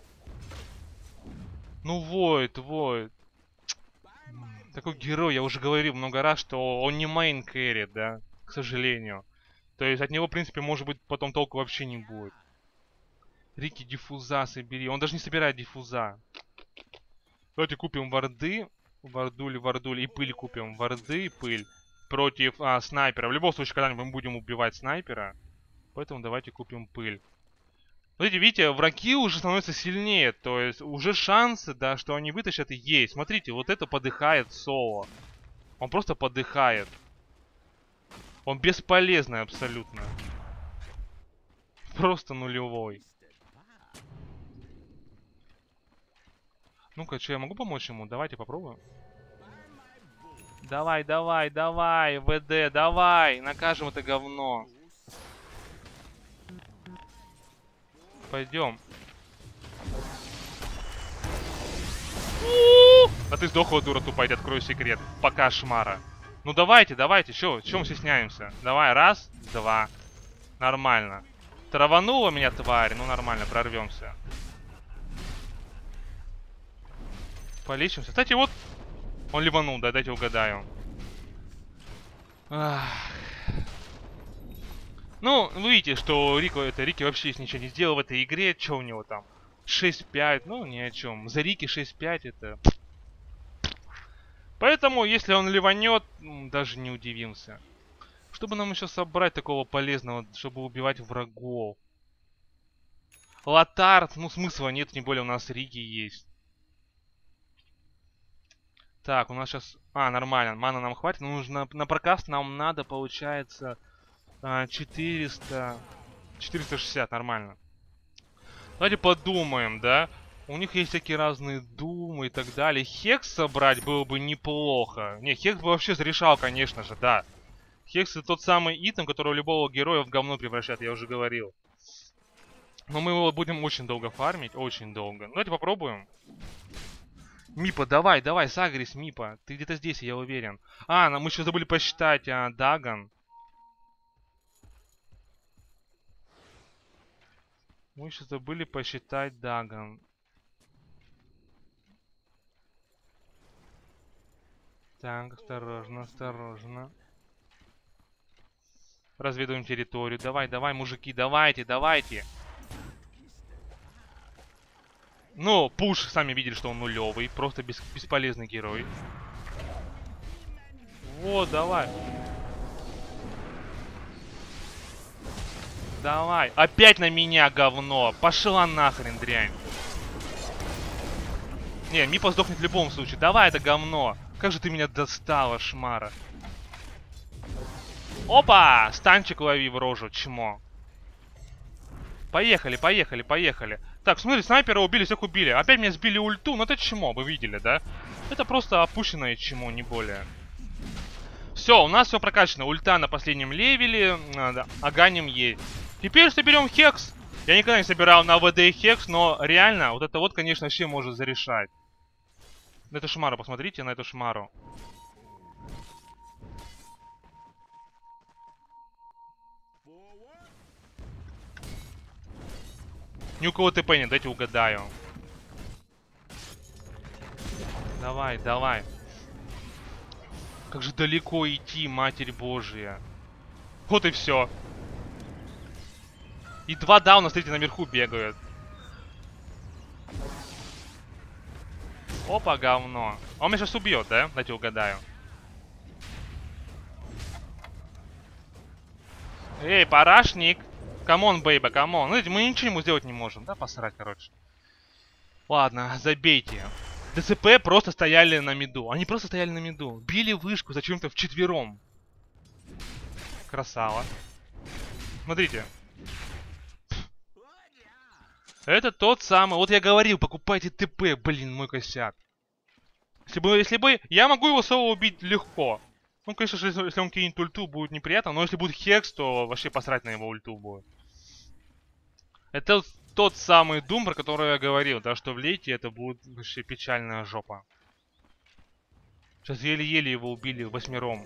Ну, Войд, Войд. Такой герой, я уже говорил много раз, что он не мейн кэрри, да, к сожалению. То есть от него, в принципе, может быть, потом толку вообще не будет. Рики, диффуза собери. Он даже не собирает диффуза. Давайте купим варды. Вардуль, вардуль и пыль купим. Варды и пыль. Против а, снайпера. В любом случае, когда-нибудь мы будем убивать снайпера. Поэтому давайте купим пыль. Смотрите, видите, враги уже становятся сильнее. То есть уже шансы, да, что они вытащат, есть. Смотрите, вот это подыхает соло. Он просто подыхает. Он бесполезный абсолютно. Просто нулевой. Ну-ка, что, я могу помочь ему? Давайте попробуем. Давай, давай, давай, ВД, давай. Накажем это говно. Пойдем. А ты сдохла, дура тупая, открою секрет. Пока, шмара. Ну давайте, давайте, чё, чё мы стесняемся? Давай, раз, два. Нормально. Траванула меня, тварь. Ну нормально, прорвемся. Полечимся. Кстати, вот он ливанул, да, дайте угадаю. Ах. Ну, вы видите, что Рико, это Рики вообще ничего не сделал в этой игре. Что у него там? шесть пять, ну ни о чем. За Рики шесть пять это... Поэтому, если он ливанет, даже не удивимся. Чтобы нам еще собрать такого полезного, чтобы убивать врагов. Лотар, ну смысла нет, тем более у нас Риги есть. Так, у нас сейчас... А, нормально, мана нам хватит. Но нужно... На прокаст нам надо, получается, четыреста... четыреста шестьдесят, нормально. Давайте подумаем, да? У них есть всякие разные думы и так далее. Хекс собрать было бы неплохо. Не, Хекс бы вообще зарешал, конечно же, да. Хекс это тот самый итем, который любого героя в говно превращает, я уже говорил. Но мы его будем очень долго фармить, очень долго. Давайте попробуем. Мипа, давай, давай, сагрис, Мипа. Ты где-то здесь, я уверен. А, мы еще забыли посчитать а, Даган. Мы еще забыли посчитать Даган. Так, осторожно, осторожно. Разведываем территорию. Давай, давай, мужики, давайте, давайте. Ну, Пуш, сами видели, что он нулевый. Просто бес бесполезный герой. Вот, давай. Давай. Опять на меня, говно. Пошла нахрен, дрянь. Не, Мипа сдохнет в любом случае. Давай это говно. Как же ты меня достала, шмара. Опа! Станчик лови в рожу, чмо. Поехали, поехали, поехали. Так, смотри, снайпера убили, всех убили. Опять меня сбили ульту, ну это чмо, вы видели, да? Это просто опущенное чмо, не более. Все, у нас все прокачано. Ульта на последнем левеле. Аганим есть. Теперь соберем хекс. Я никогда не собирал на ВД хекс, но реально, вот это вот, конечно, вообще может зарешать. На эту шмару, посмотрите на эту шмару. Ни у кого ТП нет, дайте угадаю. Давай, давай. Как же далеко идти, Матерь Божья. Вот и все. И два дауна, смотрите, наверху бегают. Опа, говно. А он меня сейчас убьет, да? Дайте угадаю. Эй, парашник. Камон, бейба, камон. Ну, мы ничего ему сделать не можем. Да, посрать, короче. Ладно, забейте. ДЦП просто стояли на миду. Они просто стояли на миду. Били вышку зачем-то вчетвером. Красава. Смотрите. Это тот самый. Вот я говорил, покупайте ТП. Блин, мой косяк. Если бы, если бы... Я могу его соло убить легко. Ну, конечно же, если он кинет ульту, будет неприятно. Но если будет хекс, то вообще посрать на его ульту будет. Это тот самый Дум, про который я говорил. Да, что в лейте это будет вообще печальная жопа. Сейчас еле-еле его убили восьмером.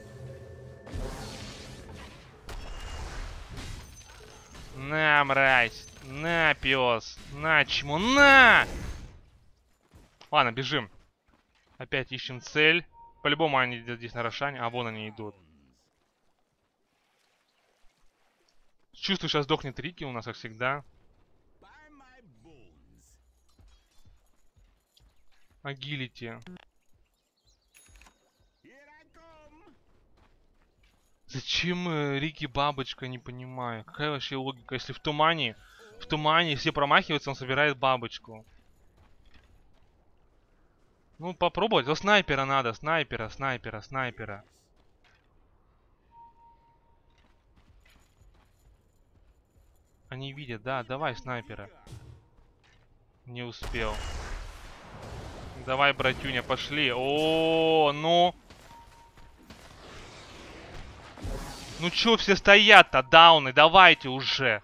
На, мразь. На, пес. На, чему? На! Ладно, бежим. Опять ищем цель. По-любому они здесь на Рошане. А, вон они идут. Чувствую, сейчас сдохнет Рики у нас, как всегда. Агилити. Зачем э, Рики бабочка, не понимаю. Какая вообще логика? Если в тумане, в тумане все промахиваются, он собирает бабочку. Ну, попробовать. Вот снайпера надо. Снайпера, снайпера, снайпера. Они видят, да, давай снайпера. Не успел. Давай, братюня, пошли. О, ну. Ну чё все стоят-то, дауны? Давайте уже.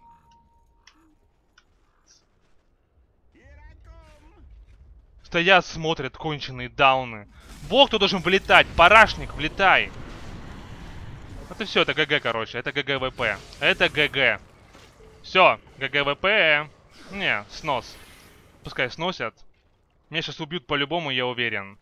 Стоят, смотрят, конченые дауны. Бог, кто должен влетать? Парашник, влетай. Это все, это ГГ, короче. Это ГГВП. Это ГГ. Все, ГГВП. Не, снос. Пускай сносят. Меня сейчас убьют по-любому, я уверен.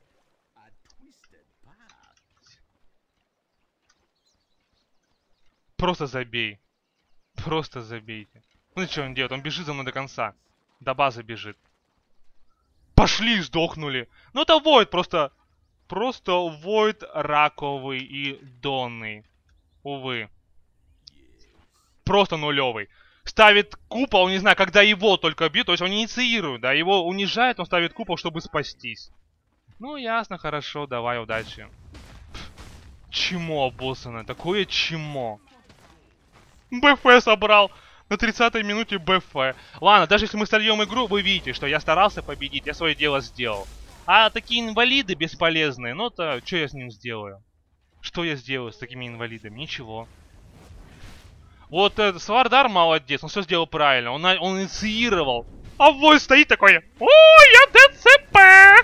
Просто забей. Просто забейте. Ну что он делает? Он бежит за мной до конца. До базы бежит. Пошли, сдохнули. Ну это Войд просто... Просто Войд раковый и донный. Увы. Просто нулевый. Ставит купол, не знаю, когда его только бьют. То есть он инициирует, да. Его унижает, он ставит купол, чтобы спастись. Ну ясно, хорошо, давай, удачи. Чмо обоссанное, такое чмо. БФ собрал. На тридцатой минуте БФ. Ладно, даже если мы сольем игру, вы видите, что я старался победить, я свое дело сделал. А такие инвалиды бесполезные, ну-то, что я с ним сделаю? Что я сделаю с такими инвалидами? Ничего. Вот э, Свардар молодец, он все сделал правильно, он, он инициировал. А Вой стоит такой: о, я ДЦП!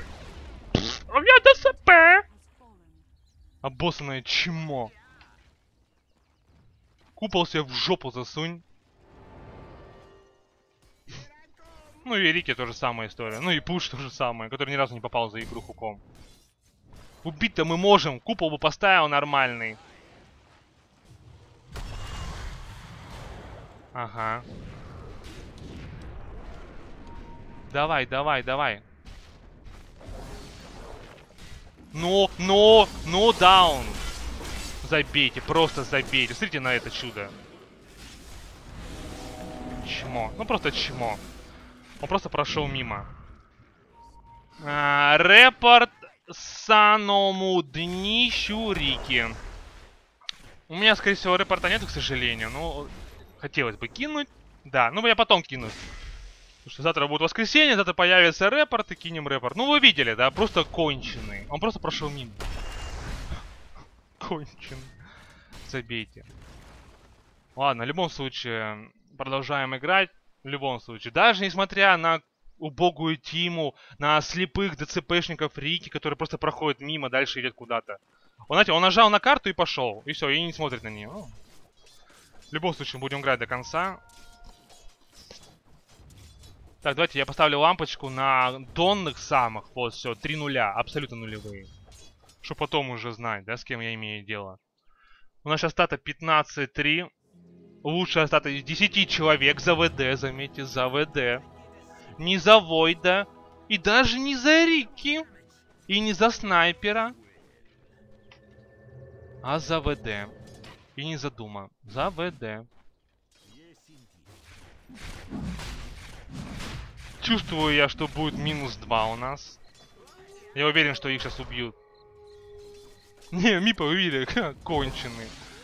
Я ДЦП! Обоссанное чмо. Купол себе в жопу засунь. Ну и Рики тоже самая история. Ну и Пуш тоже самое, который ни разу не попал за игру хуком. Убить-то мы можем. Купол бы поставил нормальный. Ага. Давай, давай, давай. Ну, ну, ну, даун. Забейте, просто забейте. Смотрите на это чудо. Чмо. Ну, просто чмо. Он просто прошел мимо. А, репорт самому днищу Рики. У меня, скорее всего, репорта нету, к сожалению. Ну, хотелось бы кинуть. Да, ну я потом кину. Потому что завтра будет воскресенье, завтра появится репорт и кинем репорт. Ну, вы видели, да? Просто конченый. Он просто прошел мимо. Конченый. Забейте. Ладно, в любом случае, продолжаем играть. В любом случае. Даже несмотря на убогую тиму, на слепых ДЦПшников Рики, которые просто проходят мимо, дальше идет куда-то. Он, знаете, он нажал на карту и пошел. И все, и не смотрит на нее. В любом случае, будем играть до конца. Так, давайте я поставлю лампочку на донных самых. Вот, все, три нуля, абсолютно нулевые. Чтобы потом уже знать, да, с кем я имею дело. У нас сейчас стата пятнадцать три. Лучшая стата из десяти человек за ВД, заметьте, за ВД. Не за Войда. И даже не за Рики. И не за снайпера. А за ВД. И не за Дума. За ВД. Чувствую я, что будет минус два у нас. Я уверен, что их сейчас убьют. Не, Мипа увидели, конченый.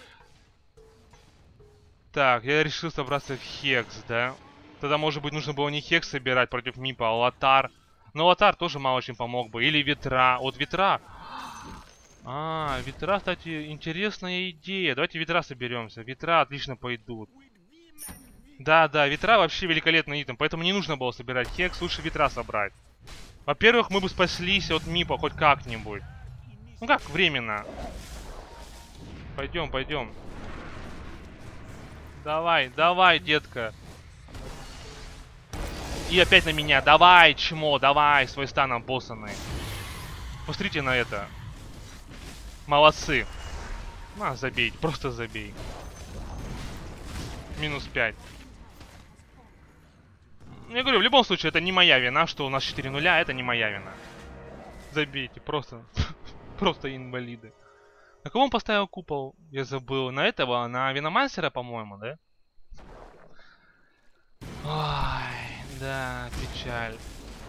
Так, я решил собраться в Хекс, да? Тогда, может быть, нужно было не Хекс собирать против Мипа, а Лотар. Но Лотар тоже мало чем помог бы. Или Ветра. Вот Ветра. А, Ветра, кстати, интересная идея. Давайте Ветра соберемся. Ветра отлично пойдут. Да, да, Ветра вообще великолепный итем. Поэтому не нужно было собирать Хекс. Лучше Ветра собрать. Во-первых, мы бы спаслись от Мипа хоть как-нибудь. Ну как, временно. Пойдем, пойдем. Давай, давай, детка. И опять на меня. Давай, чмо, давай, свой станом боссаны. Посмотрите на это. Молодцы. На, забей, просто забей. Минус пять. Я говорю, в любом случае, это не моя вина, что у нас четыре нуля, это не моя вина. Забейте, просто, просто инвалиды. На кого он поставил купол? Я забыл. На этого, на Виномансера, по-моему, да? Ой, да, печаль.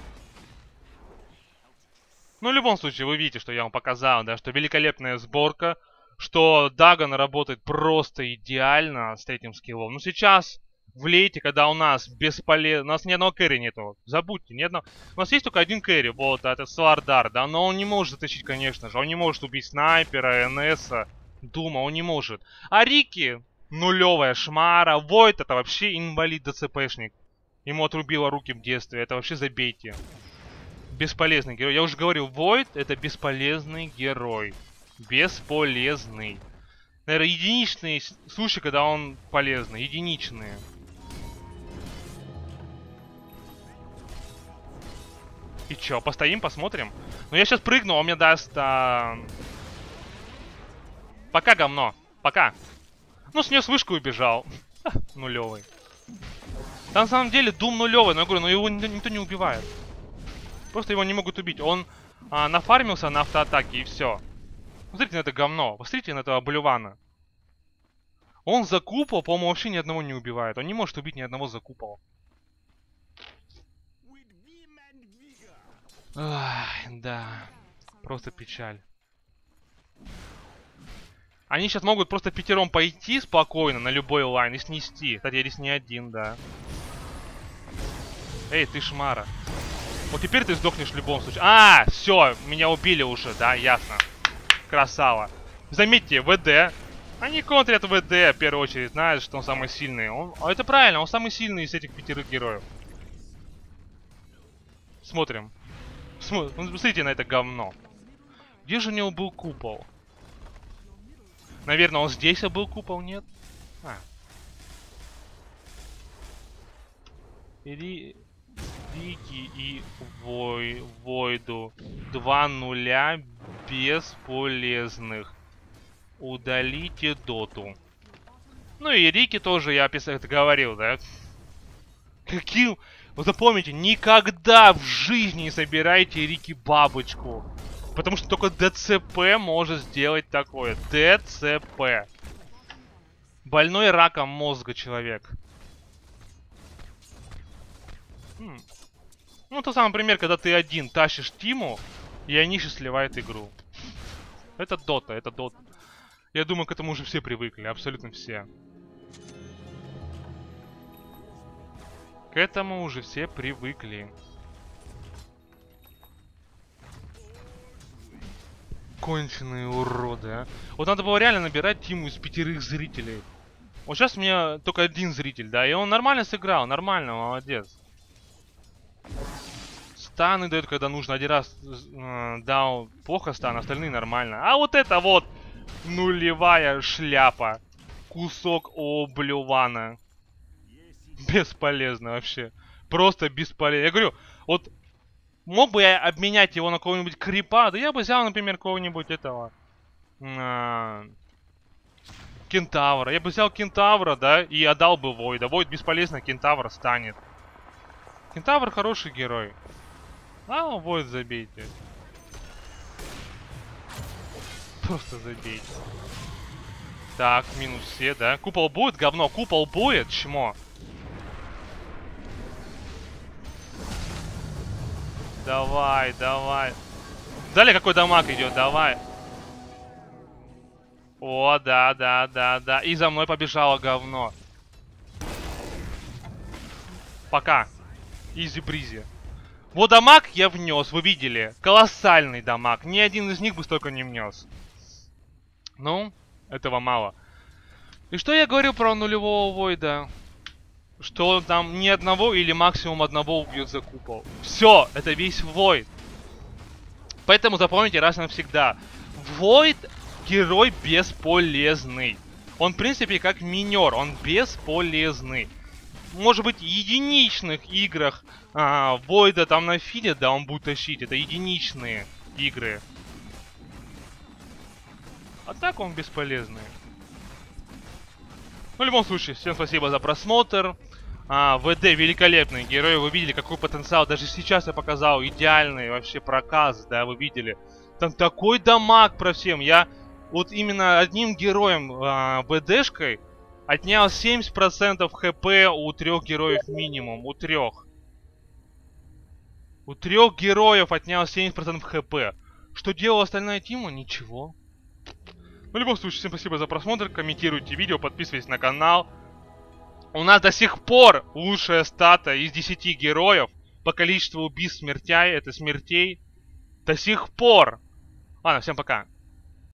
Ну, в любом случае, вы видите, что я вам показал, да, что великолепная сборка, что Дагон работает просто идеально с третьим скиллом. Но сейчас в лейте, когда у нас бесполезно... У нас ни одного кэрри нету. Забудьте, ни одного... У нас есть только один кэрри, вот, это Слардар, да, но он не может затащить, конечно же. Он не может убить снайпера, НСа, Дума, он не может. А Рики, нулевая шмара, Войд, это вообще инвалид ДЦПшник. Ему отрубило руки в детстве, это вообще забейте. Бесполезный герой. Я уже говорил, Войд это бесполезный герой. Бесполезный. Наверное, единичные случаи, когда он полезный. Единичные. И чё, постоим, посмотрим? Ну я сейчас прыгну, он мне даст... А... Пока говно. Пока. Ну, снес вышку и убежал. Нулевый. Да, на самом деле, Дум нулевый, но я говорю, но его никто не убивает. Просто его не могут убить. Он а, нафармился на автоатаке и все. Посмотрите на это говно. Посмотрите на этого Блювана. Он за купол, по-моему, вообще ни одного не убивает. Он не может убить ни одного за купол. Ах, да. Просто печаль. Они сейчас могут просто пятером пойти спокойно на любой лайн и снести. Кстати, я здесь не один, да. Эй, ты шмара. Вот теперь ты сдохнешь в любом случае. А, все, меня убили уже, да, ясно. Красава. Заметьте, ВД. Они контрят ВД, в первую очередь, знают, что он самый сильный. Он... А это правильно, он самый сильный из этих пятерых героев. Смотрим. См... Смотрите на это говно. Где же у него был купол? Наверное, он здесь был купол, нет? А. Ри... Рики и Вой... Войду. Два нуля бесполезных. Удалите доту. Ну и Рики тоже, я описал, это говорил, да? Каким... Вы запомните, никогда в жизни не собирайте Рики бабочку. Потому что только ДЦП может сделать такое. ДЦП. Больной раком мозга человек. Хм. Ну, тот самый пример, когда ты один тащишь Тиму, и они же сливают игру. Это дота, это дота. Я думаю, к этому уже все привыкли, абсолютно все. К этому уже все привыкли. Конченые уроды, а. Вот надо было реально набирать тиму из пятерых зрителей. Вот сейчас у меня только один зритель, да, и он нормально сыграл, нормально, молодец. Станы дают, когда нужно. Один раз э, дал плохо стан, остальные нормально. А вот это вот нулевая шляпа. Кусок облювана. Бесполезно вообще. Просто бесполезно. Я говорю, вот мог бы я обменять его на кого-нибудь крипа, да я бы взял, например, кого-нибудь этого... Э, Кентавра. Я бы взял Кентавра, да, и отдал бы Войда. Войд бесполезно, Кентавр станет. Кентавр хороший герой. А, Войд забейте. Просто забейте. Так, минус все, да. Купол будет, говно. Купол будет, чмо. Давай, давай. Далее какой дамаг идет, давай. О, да, да, да, да. И за мной побежало говно. Пока. Изи-бризи. Вот дамаг я внес, вы видели. Колоссальный дамаг. Ни один из них бы столько не внес. Ну, этого мало. И что я говорил про нулевого Войда? Что он там ни одного или максимум одного убьет за купол. Все, это весь Войд. Поэтому запомните раз и навсегда. Войд герой бесполезный. Он, в принципе, как минер. Он бесполезный. Может быть, в единичных играх а, Войда там на фиде, да, он будет тащить. Это единичные игры. А так он бесполезный. Ну, в любом случае, всем спасибо за просмотр. А, ВД великолепный герой. Вы видели, какой потенциал. Даже сейчас я показал идеальный вообще проказ, да, вы видели. Там такой дамаг про всем. Я вот именно одним героем а, ВДшкой отнял семьдесят процентов хп у трех героев минимум. У трех. У трех героев отнял семьдесят процентов хп. Что делала остальная тима? Ничего. В любом случае, всем спасибо за просмотр. Комментируйте видео, подписывайтесь на канал. У нас до сих пор лучшая стата из десяти героев по количеству убийств смертей. Это смертей. До сих пор. Ладно, всем пока.